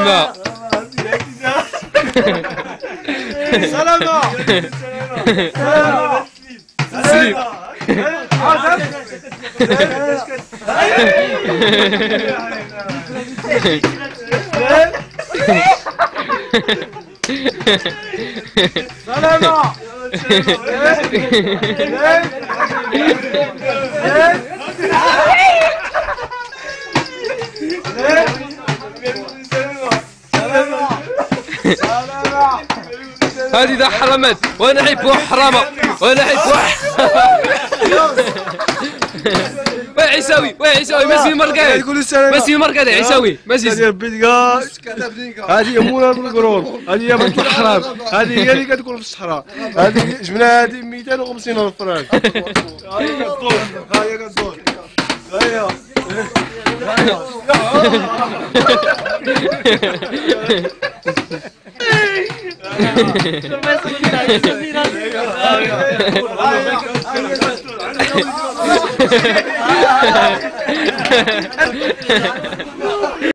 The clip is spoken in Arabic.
سلامة. سلامة. سليم. هذه ذا حرمت وانا احب حرامه وانا احب وين عيساوي ماشي مرقد ماشي مرقد عيساوي ماشي هذه البيدكا هذه يمونا بالقرون هذه يا بنت الحرام هذه هي اللي كتكون في الصحراء هذه جبنا هذه 250 فرانك ها هي كدور هيا